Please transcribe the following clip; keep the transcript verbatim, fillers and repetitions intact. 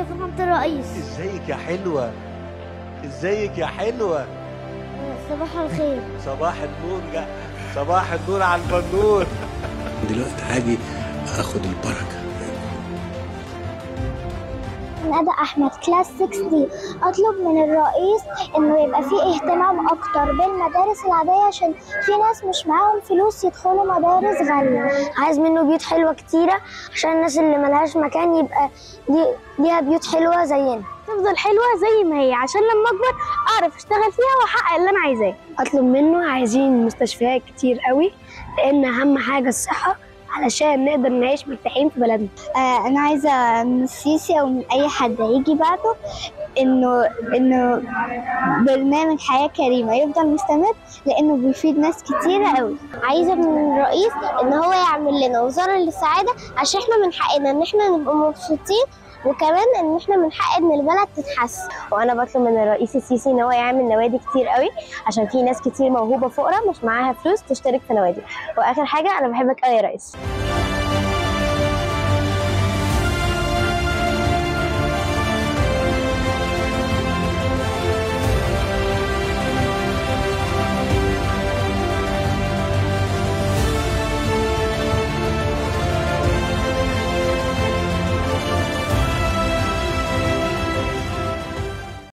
يا فخامة الرئيس. ازيك يا حلوة؟ ازيك يا حلوة؟ صباح الخير. صباح النور يا صباح النور على البنور. دلوقتي هاجي اخد البركة. ندى أحمد كلاس ستة دي. أطلب من الرئيس إنه يبقى فيه اهتمام أكتر بالمدارس العادية عشان في ناس مش معاهم فلوس يدخلوا مدارس غالية. عايز منه بيوت حلوة كتيرة عشان الناس اللي ملهاش مكان يبقى ليها بيوت حلوة زينا، تفضل حلوة زي ما هي عشان لما أكبر أعرف أشتغل فيها وأحقق اللي أنا عايزاه. أطلب منه عايزين مستشفيات كتير قوي لأن أهم حاجة الصحة علشان نقدر نعيش مرتاحين في بلدنا. آه أنا عايزة من السيسي أو من أي حد هيجي بعده إنه إنه برنامج حياة كريمة يفضل مستمر لأنه بيفيد ناس كتيرة قوي. عايزة من الرئيس إن هو يعمل لنا وزارة للسعادة عشان إحنا من حقنا إن إحنا نبقى مبسوطين، وكمان ان احنا من حق ان البلد تتحسن. وانا بطلب من الرئيس السيسي ان هو يعمل نوادي كتير قوي عشان في ناس كتير موهوبه فقراء مش معاها فلوس تشترك في نوادي. واخر حاجه انا بحبك قوي يا ريس.